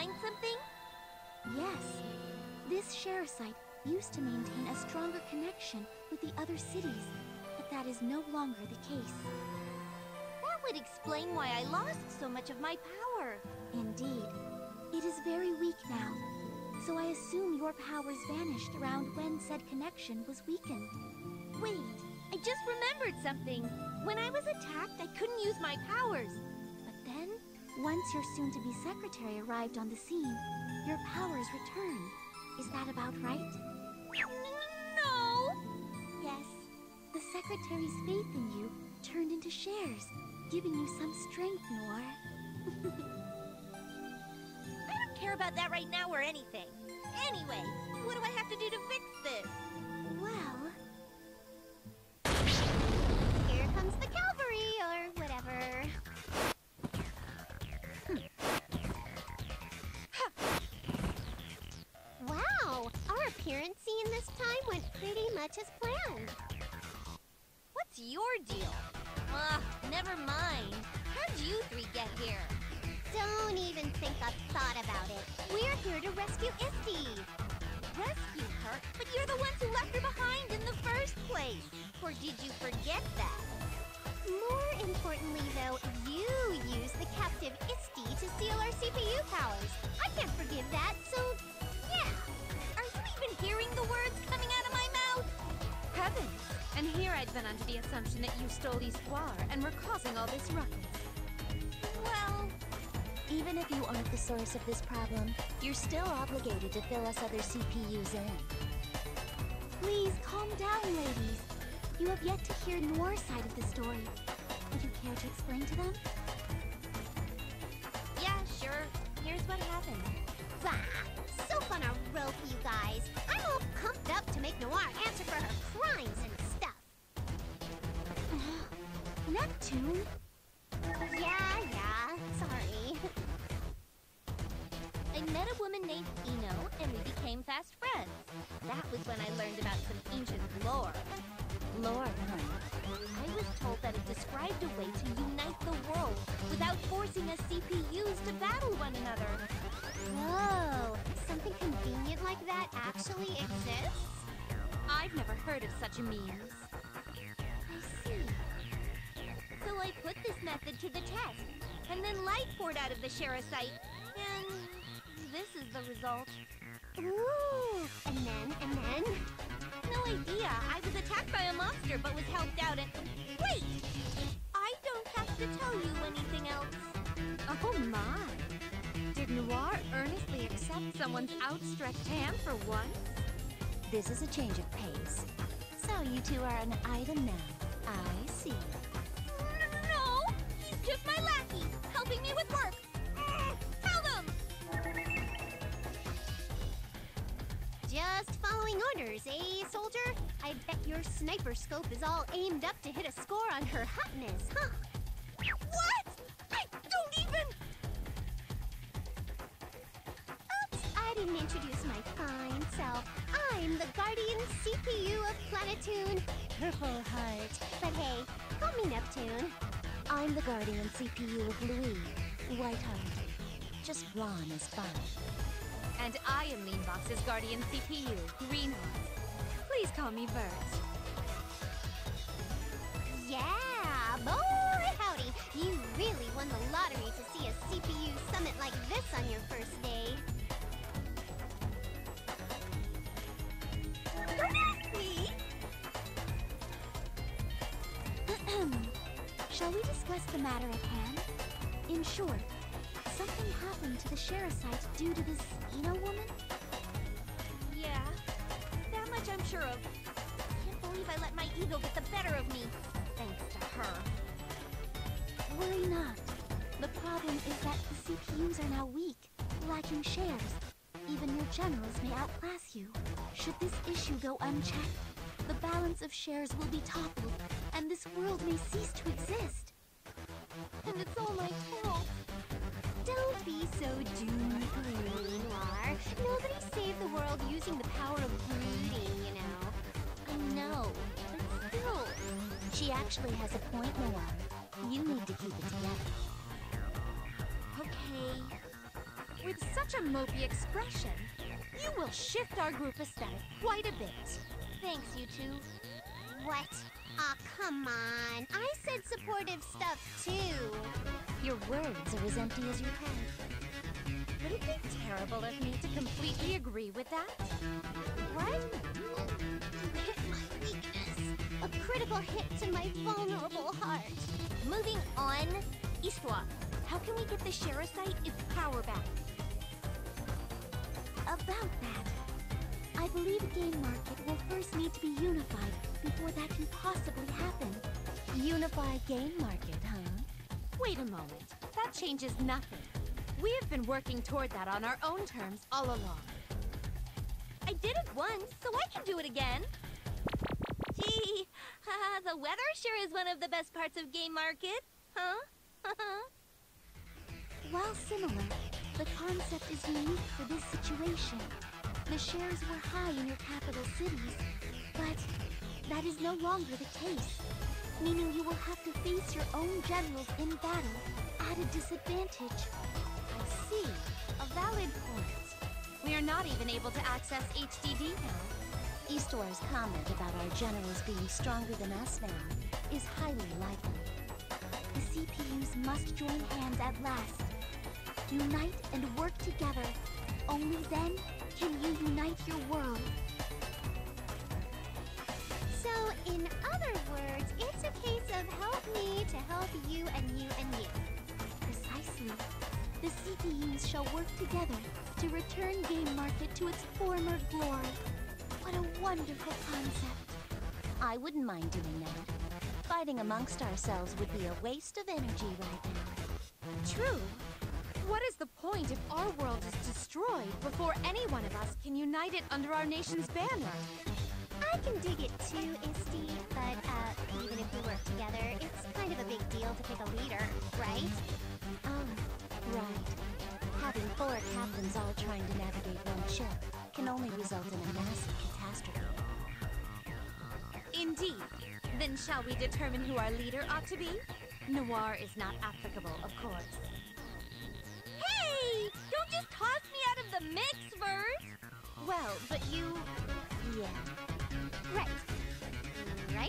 find something? Yes. This share site used to maintain a stronger connection with the other cities, but that is no longer the case. That would explain why I lost so much of my power. Indeed. It is very weak now, so I assume your powers vanished around when said connection was weakened. Wait, I just remembered something. When I was attacked, I couldn't use my powers. But then, once your soon-to-be secretary arrived on the scene, your powers returned. Is that about right? No! Yes. The secretary's faith in you turned into shares, giving you some strength, Noire. I don't care about that right now or anything. Anyway, what do I have to do to fix this? Well... Here comes the cavalry, or whatever. Wow! Our appearance scene this time went pretty much as planned. What's your deal? Never mind. How'd you three get here? Don't even think a thought about it. We're here to rescue Isti. Rescue her? But you're the ones who left her behind in the first place. Or did you forget that? More importantly, though, you used the captive Isti to steal our CPU powers. I can't forgive that, so yeah. Are you even hearing the words coming out of my mouth? Heavens! And here I'd been under the assumption that you stole Histoire and were causing all this ruckus. Well... Even if you aren't the source of this problem, you're still obligated to fill us other CPUs in. Please calm down, ladies. You have yet to hear Noire's side of the story. Would you care to explain to them? Yeah, sure. Here's what happened. Bah! So fun to rope you guys. I'm all pumped up to make Noire answer for her crimes and stuff. Neptune? Yeah, sorry. I met a woman named Ino, and we became fast friends. That was when I learned about some ancient lore. Lord, huh? I was told that it described a way to unite the world without forcing us CPUs to battle one another. Whoa, something convenient like that actually exists? I've never heard of such a means. I see. So I put this method to the test, and then light poured out of the Sherasite, and this is the result. Ooh, and then? No idea. I was attacked by a monster, but was helped out and... Wait! I don't have to tell you anything else. Oh my! Did Noire earnestly accept someone's outstretched hand for once? This is a change of pace. So you two are an item now. I see. No! He's just my lackey, helping me with work. Tell them! Just following orders, eh, soldier? I bet your sniper scope is all aimed up to hit a score on her hotness, huh? What? I don't even... Oops, I didn't introduce my fine self. I'm the guardian CPU of Planetoon, Purple Heart. But hey, call me Neptune. I'm the guardian CPU of Louis, White Heart. Just blonde is fine. And I am Leanbox's guardian CPU, Greenheart. Please call me Bert. Yeah, boy howdy. You really won the lottery to see a CPU summit like this on your first day. Me? Shall we discuss the matter at hand? In short, something happened to the Sherasite due to this Ino woman? Yeah, that much I'm sure of. Can't believe I let my ego get the better of me, thanks to her. Worry not. The problem is that the CPUs are now weak, lacking shares. Even your generals may outclass you. Should this issue go unchecked, the balance of shares will be toppled, and this world may cease to exist. And it's all my fault. Don't be so doom-and-gloom, Noire. Nobody saved the world using the power of brooding, you know. I know, but still. She actually has a point, Noire. You need to keep it together. Okay. With such a mopey expression, you will shift our group aesthetic quite a bit. Thanks, you two. What? Aw, come on. I said supportive stuff, too. Your words are as empty as your head. Would it be terrible of me to completely agree with that? What? You hit my weakness. A critical hit to my vulnerable heart. Moving on, Histoire. How can we get the Sherasite its power back? About that, I believe Gamarket will first need to be unified before that can possibly happen. Unified Gamarket, huh? Wait a moment. That changes nothing. We have been working toward that on our own terms all along. I did it once, so I can do it again. Gee, the weather sure is one of the best parts of Gamarket, huh? While similar, the concept is unique for this situation. The shares were high in your capital cities, but that is no longer the case. Meaning you will have to face your own generals in battle at a disadvantage. I see. A valid point. We are not even able to access HDD now. Histoire's comment about our generals being stronger than us now is highly likely. The CPUs must join hands at last. Unite and work together. Only then can you unite your world. So, in other words, it's a case of help me to help you and you and you. Precisely. The CPUs shall work together to return Gamarket to its former glory. What a wonderful concept. I wouldn't mind doing that. Fighting amongst ourselves would be a waste of energy right now. True. What is the point if our world is destroyed before any one of us can unite it under our nation's banner? I can dig it too, Isty, but even if we work together, it's kind of a big deal to pick a leader, right? Oh, right. Having 4 captains all trying to navigate one ship can only result in a massive catastrophe. Indeed. Then shall we determine who our leader ought to be? Noire is not applicable, of course. Hey! Don't just toss me out of the mix, Verse! Well, but you... Yeah. Right. Right?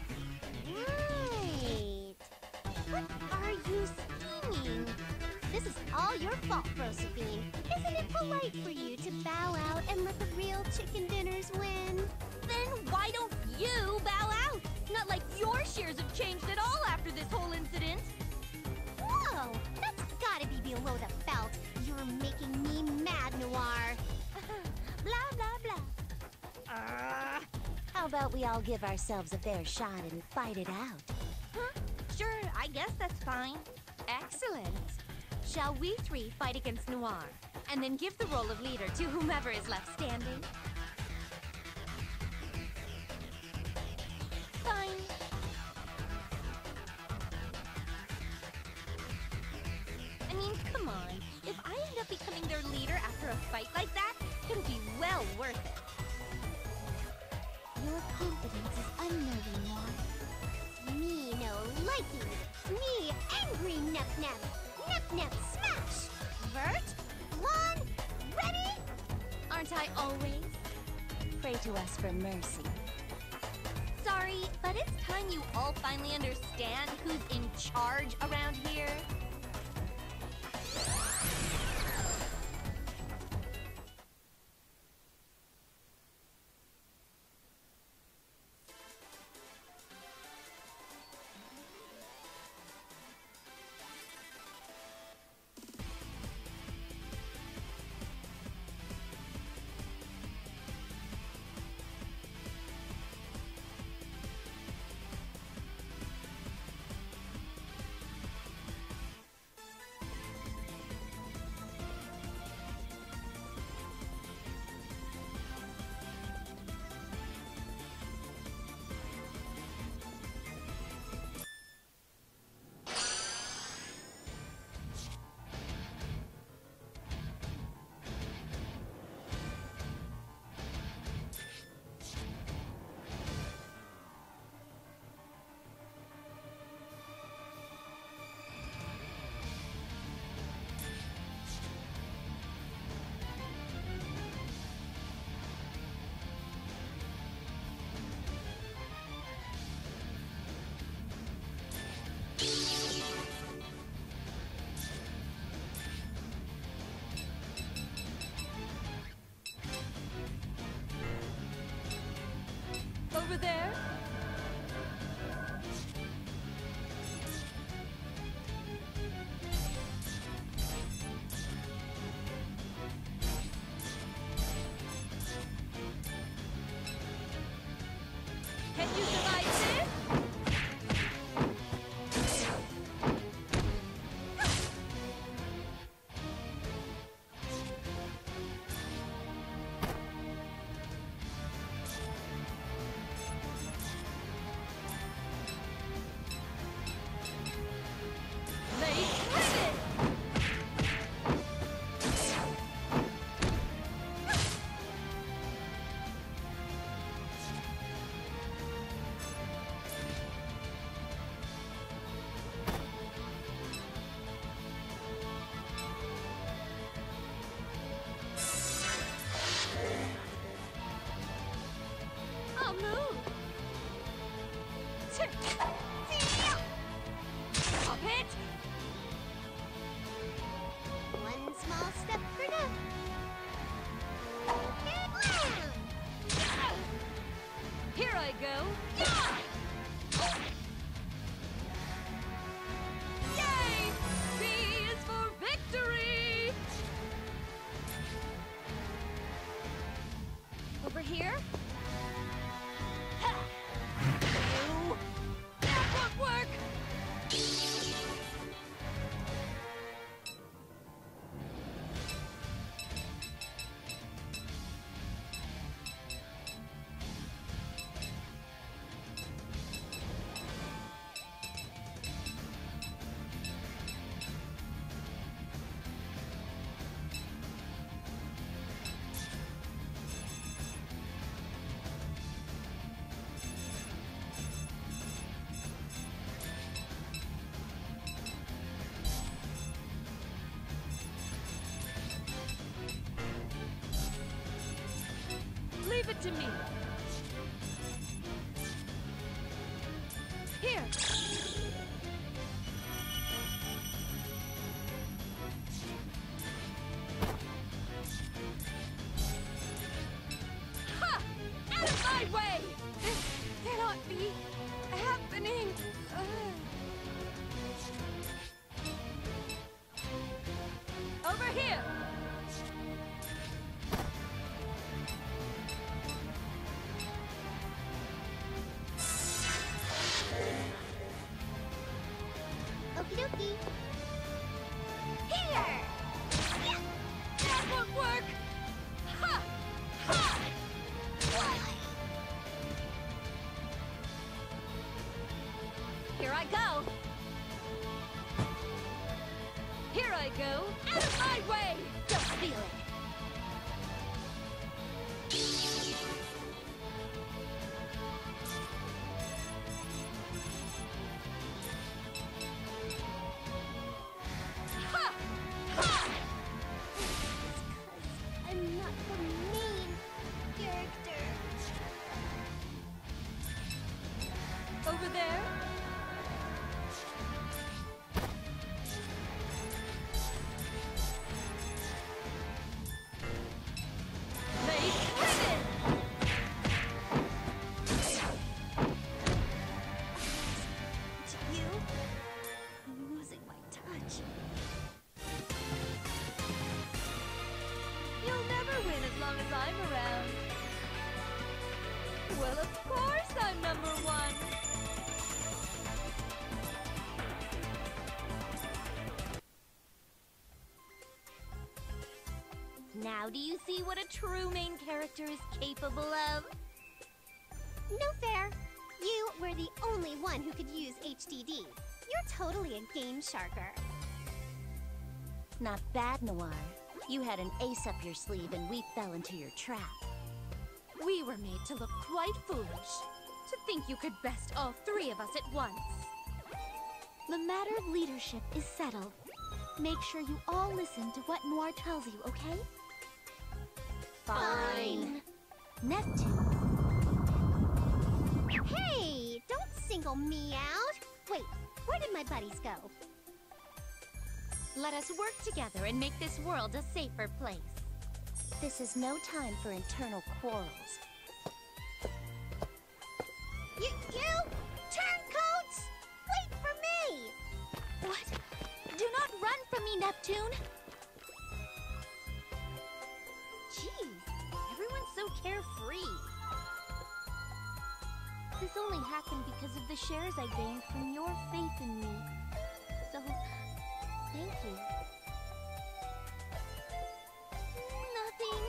Right. What are you scheming? This is all your fault, Josephine. Isn't it polite for you to bow out and let the real chicken dinners win? Then why don't you bow out? Not like your shares have changed at all after this whole incident. Whoa! That's gotta be below the belt. You're making me mad, Noire. Blah, blah, blah. How about we all give ourselves a fair shot and fight it out? Huh? Sure, I guess that's fine. Excellent. Shall we 3 fight against Noire, and then give the role of leader to whomever is left standing? Fine. I mean, come on. If I end up becoming their leader after a fight like that, it'll be well worth it. Your confidence is unnerving, Noire. Me no liking. Me angry Nep-Nep. Nep-Nep smash! Vert? Lon? Ready? Aren't I always? Pray to us for mercy. Sorry, but it's time you all finally understand who's in charge around here. there? Can you survive this? I'll move. Stop it! One small step for now. Here I go. Yay! B is for victory! Over here? You! That won't work! Leave it to me. Here. Ha! Out of my way! This cannot be happening. Over here. Okie dokie. Here! That won't work! Ha! Ha! Here I go! Here I go! Out of my way! Don't feel it! Ha! Ha! I'm not the main character. Over there? Late ribbon! To you? I'm losing my touch. You'll never win as long as I'm around. Well, of course I'm number one. Now do you see what a true main character is capable of? No fair. You were the only one who could use HDD. You're totally a game sharker. Not bad, Noire. You had an ace up your sleeve and we fell into your trap. We were made to look quite foolish. To think you could best all three of us at once. The matter of leadership is settled. Make sure you all listen to what Noire tells you, okay? Fine. Neptune. Hey, don't single me out. Wait, where did my buddies go? Let us work together and make this world a safer place. This is no time for internal quarrels. Neptune. Jeez, everyone's so carefree. This only happened because of the shares I gained from your faith in me. So, thank you. Nothing.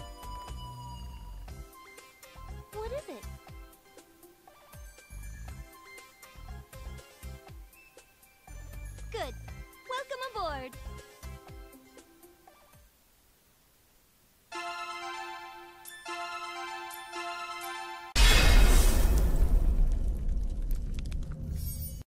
What is it? Good. Welcome aboard.